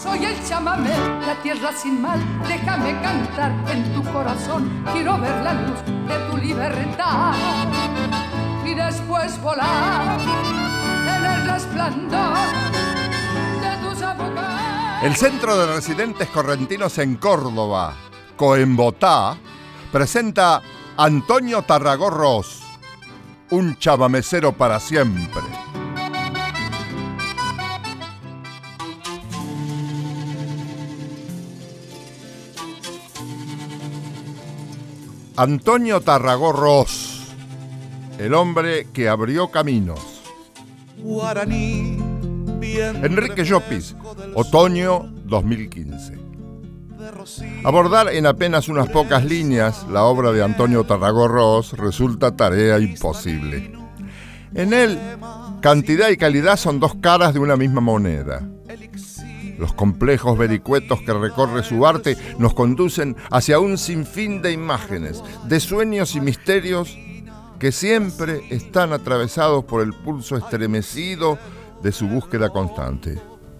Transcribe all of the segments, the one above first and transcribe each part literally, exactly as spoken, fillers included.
Soy el chamamé, la tierra sin mal, déjame cantar en tu corazón. Quiero ver la luz de tu libertad y después volar en el resplandor de tus abogados. El Centro de Residentes Correntinos en Córdoba, Coembotá, presenta Antonio Tarragó-Ros, un chamamecero para siempre. Antonio Tarragó-Ros, el hombre que abrió caminos. Enrique Llopis, otoño dos mil quince. Abordar en apenas unas pocas líneas la obra de Antonio Tarragó-Ros resulta tarea imposible. En él, cantidad y calidad son dos caras de una misma moneda. Los complejos vericuetos que recorre su arte nos conducen hacia un sinfín de imágenes, de sueños y misterios que siempre están atravesados por el pulso estremecido de su búsqueda constante.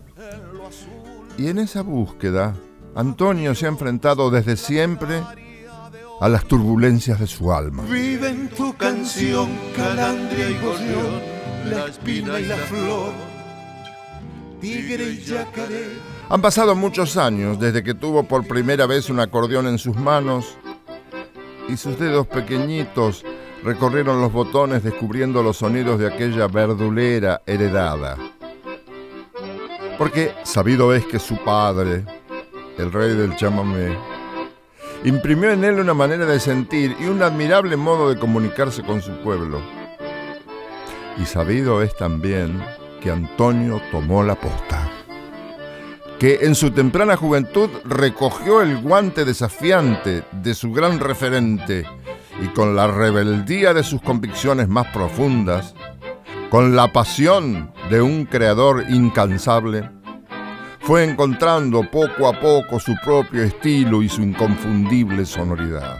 Y en esa búsqueda, Antonio se ha enfrentado desde siempre a las turbulencias de su alma. Vive en tu canción, calandria y gorrión, la espina y la flor, tigre y yacaré. Han pasado muchos años desde que tuvo por primera vez un acordeón en sus manos y sus dedos pequeñitos recorrieron los botones descubriendo los sonidos de aquella verdulera heredada. Porque sabido es que su padre, el rey del chamamé, imprimió en él una manera de sentir y un admirable modo de comunicarse con su pueblo. Y sabido es también que Antonio tomó la posta, que en su temprana juventud recogió el guante desafiante de su gran referente y con la rebeldía de sus convicciones más profundas, con la pasión de un creador incansable, fue encontrando poco a poco su propio estilo y su inconfundible sonoridad.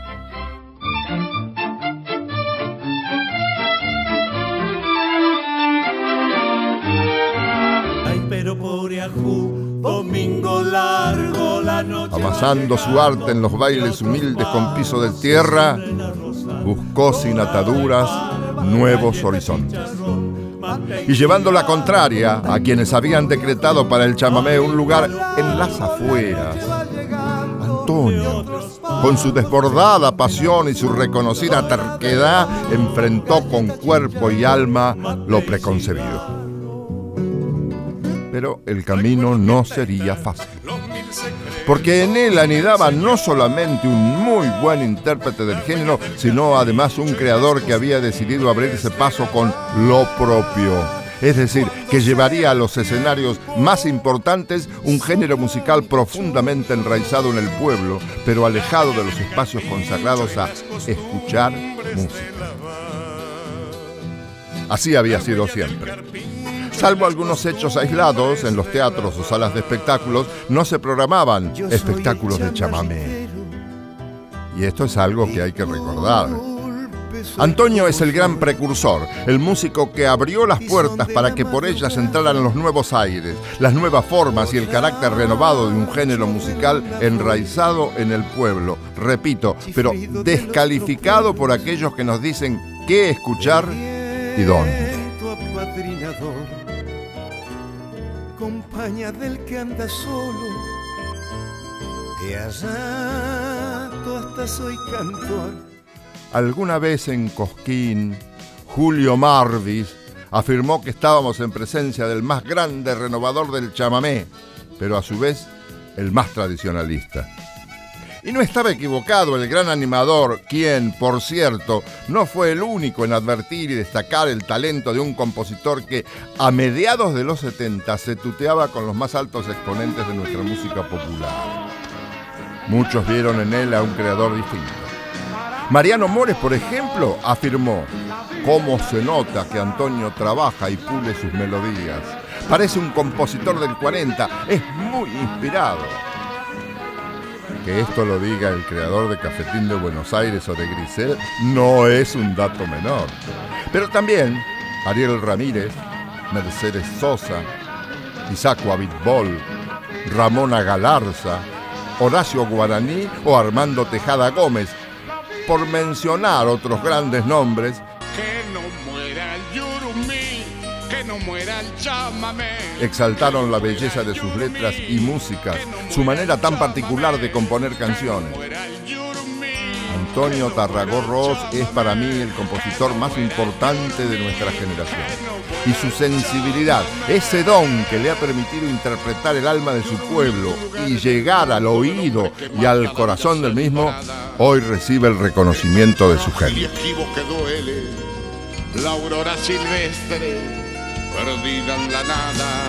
Domingo largo, la noche amasando su arte en los bailes humildes con piso de tierra, buscó sin ataduras nuevos horizontes. Y llevando la contraria a quienes habían decretado para el chamamé un lugar en las afueras, Antonio, con su desbordada pasión y su reconocida terquedad, enfrentó con cuerpo y alma lo preconcebido. Pero el camino no sería fácil, porque en él anidaba no solamente un muy buen intérprete del género, sino además un creador que había decidido abrirse paso con lo propio, es decir, que llevaría a los escenarios más importantes un género musical profundamente enraizado en el pueblo, pero alejado de los espacios consagrados a escuchar música. Así había sido siempre. Salvo algunos hechos aislados, en los teatros o salas de espectáculos no se programaban espectáculos de chamamé. Y esto es algo que hay que recordar. Antonio es el gran precursor, el músico que abrió las puertas para que por ellas entraran los nuevos aires, las nuevas formas y el carácter renovado de un género musical enraizado en el pueblo. Repito, pero descalificado por aquellos que nos dicen qué escuchar y dónde. Compañía del que anda solo, y allá tú hasta soy cantor. Alguna vez en Cosquín, Julio Marvis afirmó que estábamos en presencia del más grande renovador del chamamé, pero a su vez el más tradicionalista. Y no estaba equivocado el gran animador, quien, por cierto, no fue el único en advertir y destacar el talento de un compositor que, a mediados de los setenta, se tuteaba con los más altos exponentes de nuestra música popular. Muchos vieron en él a un creador distinto. Mariano Mores, por ejemplo, afirmó: «¿Cómo se nota que Antonio trabaja y pule sus melodías? Parece un compositor del cuarenta, es muy inspirado». Que esto lo diga el creador de Cafetín de Buenos Aires o de Grisel no es un dato menor. Pero también Ariel Ramírez, Mercedes Sosa, Isaac Abitbol, Ramona Galarza, Horacio Guaraní o Armando Tejada Gómez, por mencionar otros grandes nombres. Que no muera el yurumí, que no muera el chamamé. Exaltaron la belleza de sus letras y músicas, su manera tan particular de componer canciones. Antonio Tarragó es para mí el compositor más importante de nuestra generación. Y su sensibilidad, ese don que le ha permitido interpretar el alma de su pueblo y llegar al oído y al corazón del mismo, hoy recibe el reconocimiento de su genio. Quedó él, la aurora silvestre, perdida en la nada.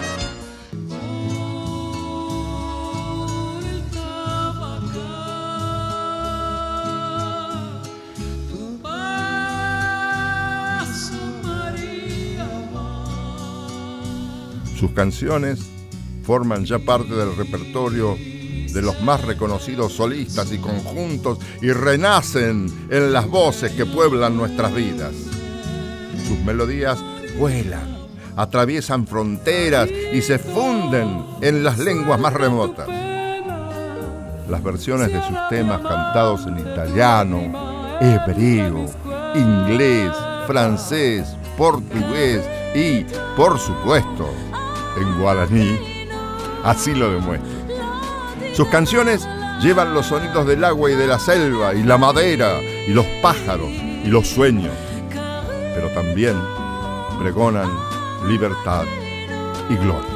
Sus canciones forman ya parte del repertorio de los más reconocidos solistas y conjuntos y renacen en las voces que pueblan nuestras vidas. Sus melodías vuelan, atraviesan fronteras y se funden en las lenguas más remotas. Las versiones de sus temas cantados en italiano, hebreo, inglés, francés, portugués y, por supuesto, en guaraní, así lo demuestran. Sus canciones llevan los sonidos del agua y de la selva y la madera y los pájaros y los sueños, pero también pregonan libertad y gloria.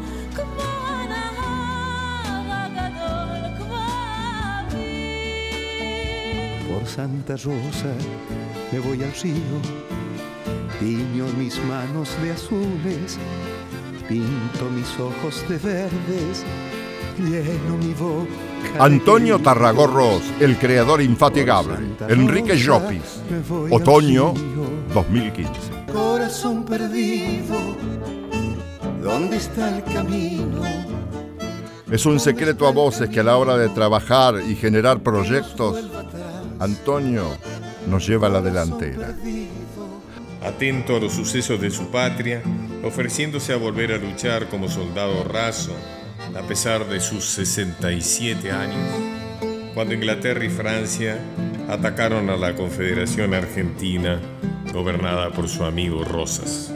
Por Santa Rosa me voy al río, tiño mis manos de azules, pinto mis ojos de verdes, lleno mi boca. Antonio Tarragó Ros, el creador infatigable. Enrique Llopis, Otoño dos mil quince. Corazón perdido, ¿dónde está el camino? Es un secreto a voces que a la hora de trabajar y generar proyectos, Antonio nos lleva a la delantera. Atento a los sucesos de su patria, ofreciéndose a volver a luchar como soldado raso, a pesar de sus sesenta y siete años, cuando Inglaterra y Francia atacaron a la Confederación Argentina, gobernada por su amigo Rosas.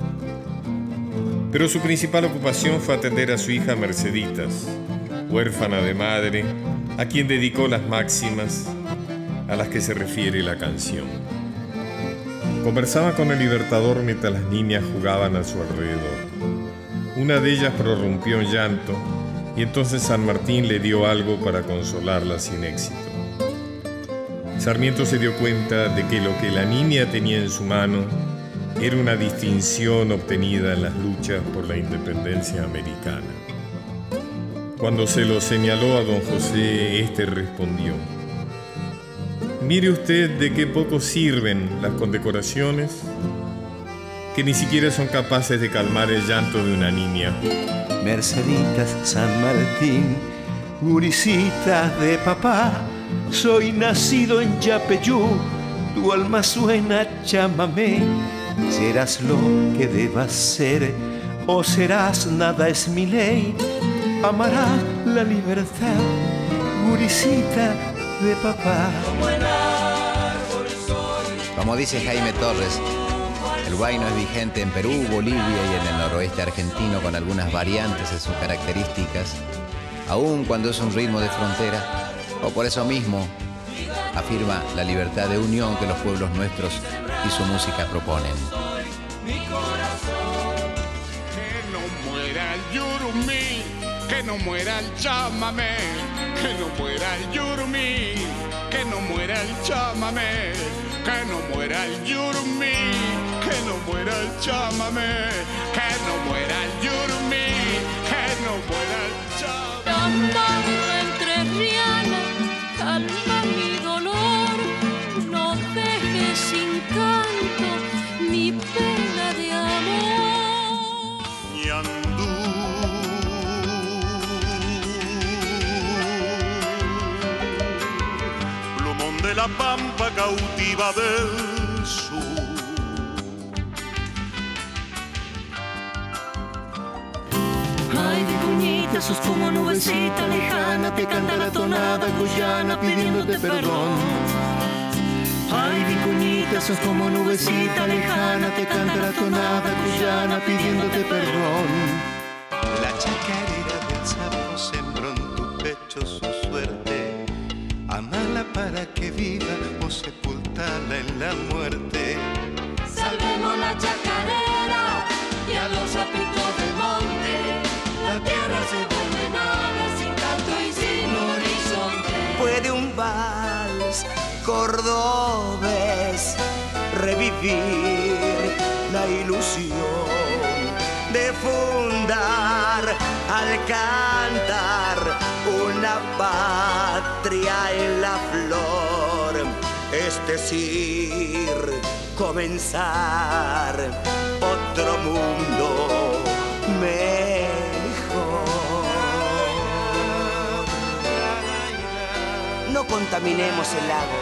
Pero su principal ocupación fue atender a su hija Merceditas, huérfana de madre, a quien dedicó las máximas a las que se refiere la canción. Conversaba con el Libertador mientras las niñas jugaban a su alrededor. Una de ellas prorrumpió en llanto y entonces San Martín le dio algo para consolarla sin éxito. Sarmiento se dio cuenta de que lo que la niña tenía en su mano era una distinción obtenida en las luchas por la independencia americana. Cuando se lo señaló a don José, éste respondió: «Mire usted de qué poco sirven las condecoraciones, que ni siquiera son capaces de calmar el llanto de una niña». Merceditas, San Martín, guricita de papá, soy nacido en Yapeyú, tu alma suena chamamé. Serás lo que debas ser o serás nada, es mi ley. Amarás la libertad, guricita de papá. Como dice Jaime Torres, el huayno es vigente en Perú, Bolivia y en el noroeste argentino con algunas variantes en sus características, aun cuando es un ritmo de frontera, o por eso mismo afirma la libertad de unión que los pueblos nuestros y su música proponen. Que no muera el yurumí, que no muera el chamamé, que no muera el yurumí, que no muera el chamamé, que no muera el yurumí, que no muera el chamamé, que no muera el yurumí, que no muera el chamamé. Cantando entrerriana, calma mi dolor, no dejes sin canto mi pena de amor. Ñandú, plumón de la pampa cautiva del sur. Ay, de cuñita vicuñita, sos como nubecita lejana, te canta la tonada cuyana pidiéndote perdón. Ay, vicuñita, sos como nubecita lejana, te canta la tonada cuyana pidiéndote perdón. La chacarera del sapo sembró en tu pecho su suerte. Amala para que viva o sepultala en la muerte. Salvemos la chacarera y a los sapitos del monte. La tierra se vuelve nada sin canto y sin horizonte. Puede un vals cordobés revivir la ilusión de fundar al cantar una patria en la flor, es decir, comenzar otro mundo mejor. No contaminemos el lago,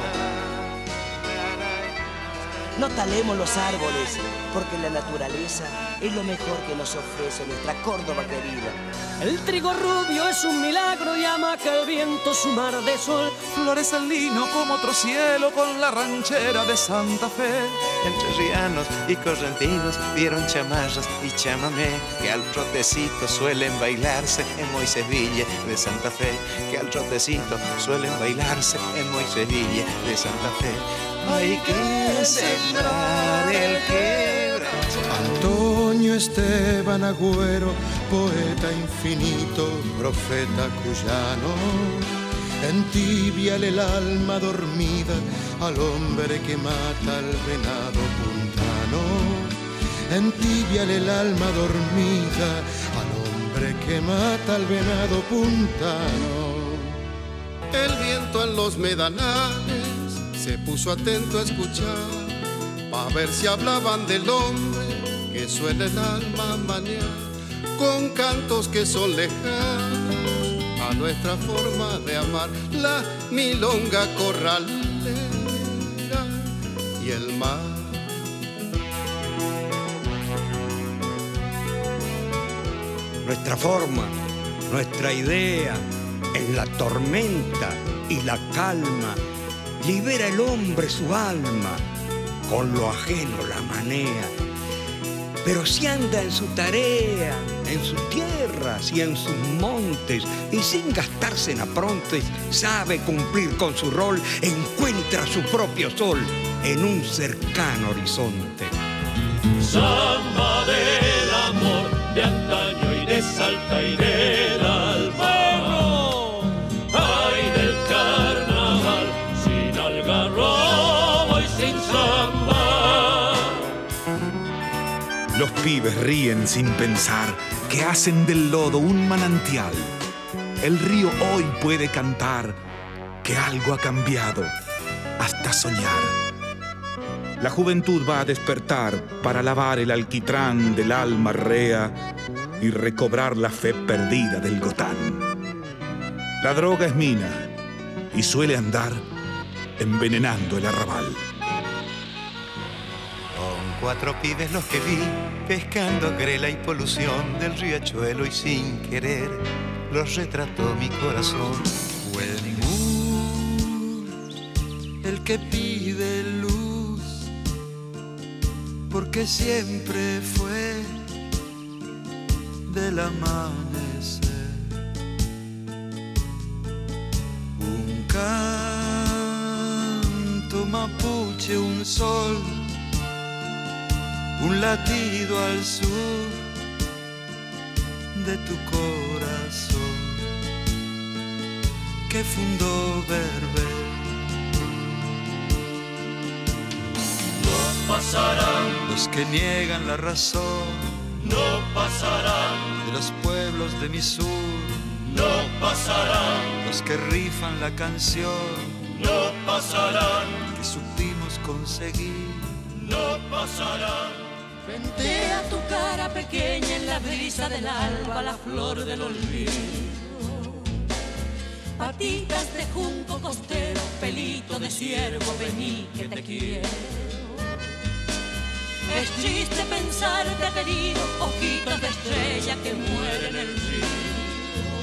no talemos los árboles, porque la naturaleza es lo mejor que nos ofrece nuestra Córdoba querida. El trigo rubio es un milagro y amaca el viento su mar de sol. Florece el lino como otro cielo con la ranchera de Santa Fe. Entrerrianos y correntinos dieron chamarras y chamamé, que al trotecito suelen bailarse en Moisés Villa de Santa Fe, que al trotecito suelen bailarse en Moisés Villa de Santa Fe. Hay que sembrar el quebranto. Antonio Esteban Agüero, poeta infinito, profeta cuyano, entibiale el alma dormida al hombre que mata al venado puntano. Entibiale el alma dormida al hombre que mata al venado puntano. El viento en los medanales se puso atento a escuchar, pa' ver si hablaban del hombre que suele el alma manear, con cantos que son lejanos a nuestra forma de amar, la milonga corralera y el mar. Nuestra forma, nuestra idea, en la tormenta y la calma, libera el hombre su alma, con lo ajeno la manea. Pero si anda en su tarea, en sus tierras y en sus montes, y sin gastarse en aprontes, sabe cumplir con su rol, encuentra su propio sol en un cercano horizonte. Samba del amor de antaño y de Salta y del Almagro, ay del carnaval sin algarrobo y sin samba. Los pibes ríen sin pensar que hacen del lodo un manantial. El río hoy puede cantar que algo ha cambiado hasta soñar. La juventud va a despertar para lavar el alquitrán del alma rea y recobrar la fe perdida del gotán. La droga es mina y suele andar envenenando el arrabal. Cuatro pibes los que vi, pescando grela y polución del riachuelo, y sin querer los retrató mi corazón. Fue el moon el que pide luz, porque siempre fue del amanecer. Un canto mapuche, un sol, un latido al sur de tu corazón que fundó Berber. No pasarán los que niegan la razón, no pasarán de los pueblos de mi sur, no pasarán los que rifan la canción, no pasarán que supimos conseguir, no pasarán. Frente a tu cara pequeña en la brisa del alba, la flor del olvido. Patitas de junco costero, pelito de ciervo, vení que te quiero. Es triste pensarte querido, ojitos de estrella que mueren en el río.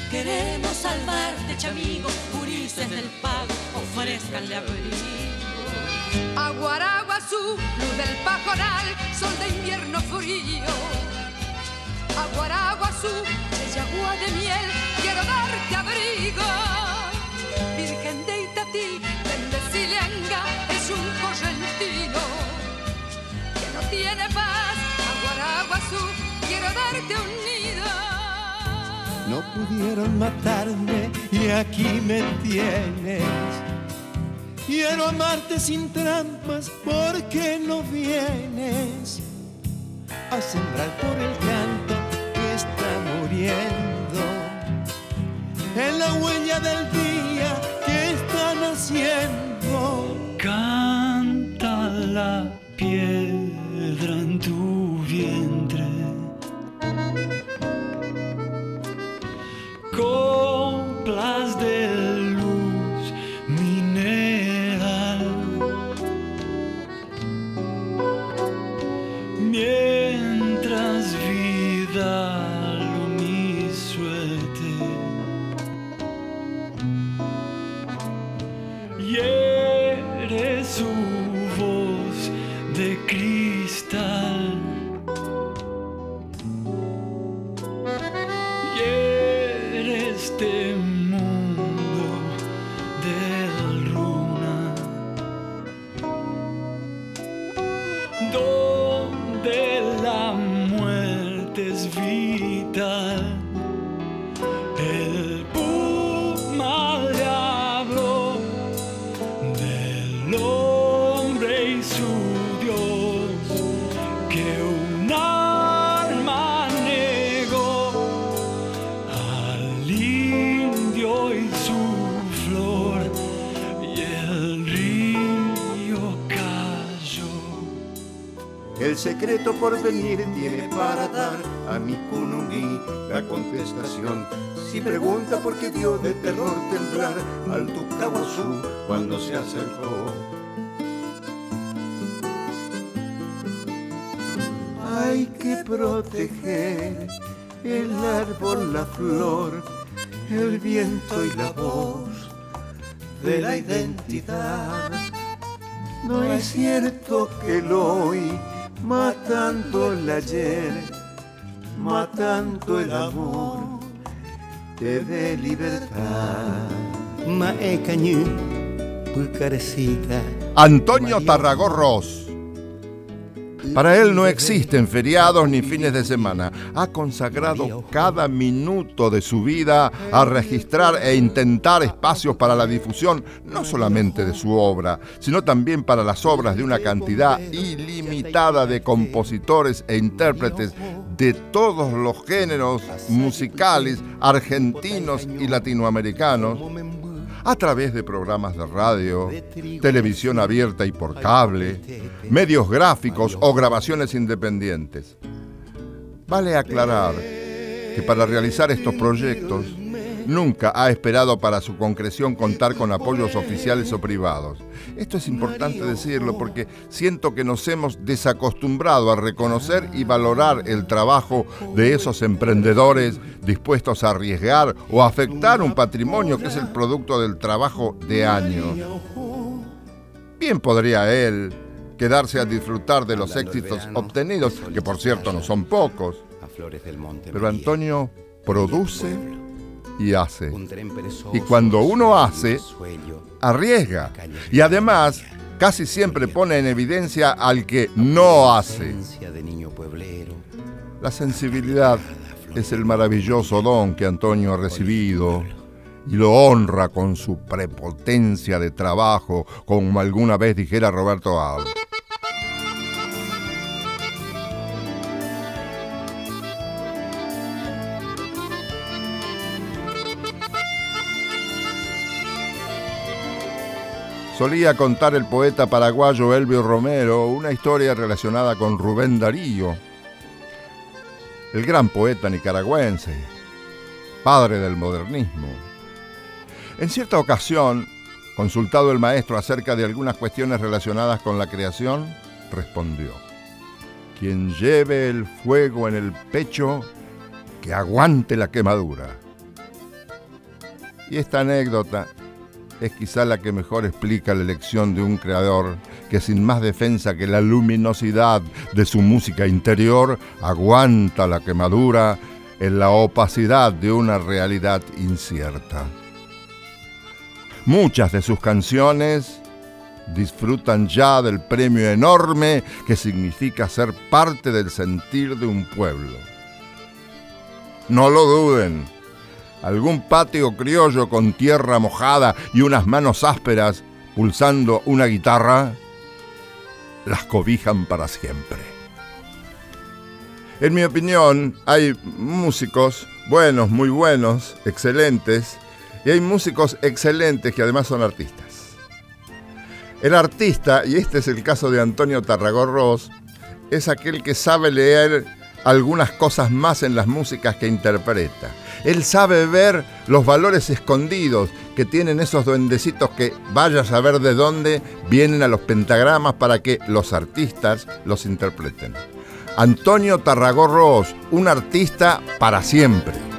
Queremos salvarte, chamigo, Ulises del Pago, ofrézcanle abrigo. Aguaraguazú, luz del pajonal, sol de invierno frío. Aguaraguazú, yagua de miel, quiero darte abrigo. Virgen de Itatí, Tendecilianga, es un correntino que no tiene paz. Aguaraguazú, quiero darte un nido. No pudieron matarme y aquí me tienes. Quiero amarte sin trampas porque no vienes a sembrar por el canto que está muriendo, en la huella del día que está naciendo. Canta la piedra en tu vientre, coplas de luz mineral, mientras vida lo mi suerte, y eres su voz de cristal. Este mundo del runa, donde la muerte es vital. El puma le habló del hombre y su Dios, que un alma negó al indio y su flor, y el río cayó. El secreto por venir tiene para dar a mi Kunumi la contestación. Si pregunta por qué dio de terror temblar al Tucahuazú cuando se acercó. Hay que proteger el árbol, la flor, el viento y la voz de la identidad. No es cierto que el hoy, matando el ayer, matando el amor, te dé libertad. Maecañú, Pucarecita. Antonio Tarragorros. Para él no existen feriados ni fines de semana. Ha consagrado cada minuto de su vida a registrar e intentar espacios para la difusión, no solamente de su obra, sino también para las obras de una cantidad ilimitada de compositores e intérpretes de todos los géneros musicales argentinos y latinoamericanos, a través de programas de radio, televisión abierta y por cable, medios gráficos o grabaciones independientes. Vale aclarar que para realizar estos proyectos nunca ha esperado para su concreción contar con apoyos oficiales o privados. Esto es importante decirlo porque siento que nos hemos desacostumbrado a reconocer y valorar el trabajo de esos emprendedores dispuestos a arriesgar o afectar un patrimonio que es el producto del trabajo de años. Bien podría él quedarse a disfrutar de los éxitos obtenidos, que por cierto no son pocos, pero Antonio produce y hace. Y cuando uno hace, arriesga. Y además, casi siempre pone en evidencia al que no hace. La sensibilidad es el maravilloso don que Antonio ha recibido y lo honra con su prepotencia de trabajo, como alguna vez dijera Roberto Alves. Solía contar el poeta paraguayo Elvio Romero una historia relacionada con Rubén Darío, el gran poeta nicaragüense, padre del modernismo. En cierta ocasión, consultado el maestro acerca de algunas cuestiones relacionadas con la creación, respondió: quien lleve el fuego en el pecho, que aguante la quemadura. Y esta anécdota es quizá la que mejor explica la elección de un creador que sin más defensa que la luminosidad de su música interior aguanta la quemadura en la opacidad de una realidad incierta. Muchas de sus canciones disfrutan ya del premio enorme que significa ser parte del sentir de un pueblo. No lo duden, algún patio criollo con tierra mojada y unas manos ásperas pulsando una guitarra las cobijan para siempre. En mi opinión, hay músicos buenos, muy buenos, excelentes, y hay músicos excelentes que además son artistas. El artista, y este es el caso de Antonio Tarragó-Ros, es aquel que sabe leer algunas cosas más en las músicas que interpreta. Él sabe ver los valores escondidos que tienen esos duendecitos que vaya a saber de dónde vienen a los pentagramas para que los artistas los interpreten. Antonio Tarragó-Ros, un artista para siempre.